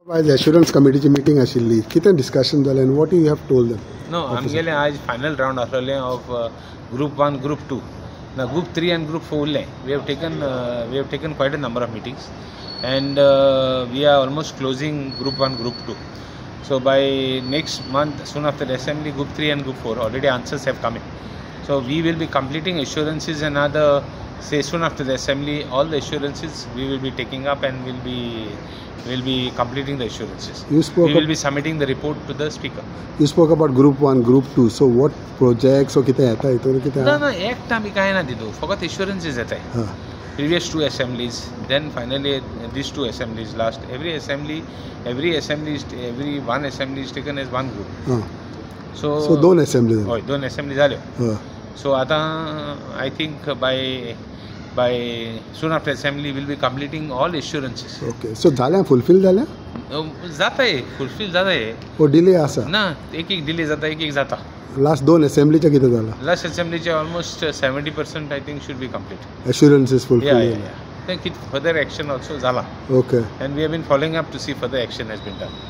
आज assurance कमिटीची meeting आशिल्ली. कितें डिस्कशन जालें and what you have told them? No, आमगेलें आज फायनल राउंड आसलेलें of group 1, group 2. Now group 3 and group 4 उरलें. We have taken quite a number of meetings, and we are almost closing group 1, group 2. So by next month, soon after the assembly, group 3 and group 4 already answers have come in. So we will be completing assurances and other, say soon after the assembly, all the assurances we will be taking up, and we'll be completing the assurances. We will be submitting the report to the speaker. You spoke about group 1, group 2. So what projects or कितें येता हितून कितें? No, एक आमी कांय ना दितो, फकत assurances येताय. Previous 2 assemblies, then finally these 2 assemblies. Last every one assembly is taken as one group. So दोन assemblies. हय, 2 assemblies जाल्यो. So आता I think by soon after assembly we'll be completing all assurances. Okay. So झाल्या fulfill झाल्या? जाताय, fulfill जाताय. ओ delay आसा? ना, एक डिले जाता, एक जाता. लास्ट 2 असेंब्लीचे कितें जालां? Last assemblyचे almost 70% I think should be complete. Assurances fulfill. Yeah. Then further action also zala. Okay. And we have been following up to see further action has been done.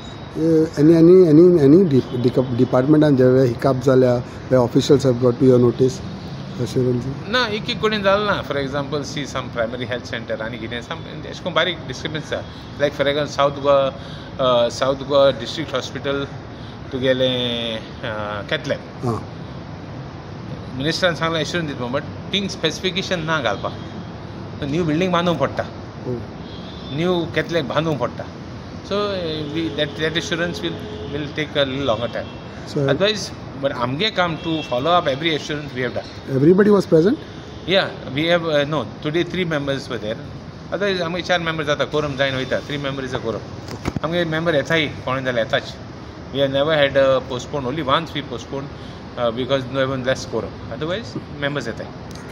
Any department and where hiccup झाल्या, where officials have got to your notice? Assurance. ना, एक कडेन जालें ना. For example, see some primary health center आनी कितें some एश कोन बारीक disturbance आसा. Like for example South Goa district hospital तुगेलें Cath-lab. मिनिस्टरान सांगलें assurance दिता, but थिंग स्पेसिफिकेशन ना घालपाक. So new building बांदूंक पडटा. New Cath-lab बांदूंक पडटा. So that assurance will take a little longer time. So otherwise, but amge come to follow up every assurance we have done. Everybody was present? Yeah, we have no. Today 3 members were there. Otherwise, amge 4 members आता quorum join होता. 3 members is a quorum. Amge member ऐसा ही कौन जाले ऐसा च. We have never had a postponed. Only once we postponed because no one less quorum. Otherwise, members ऐसा ही.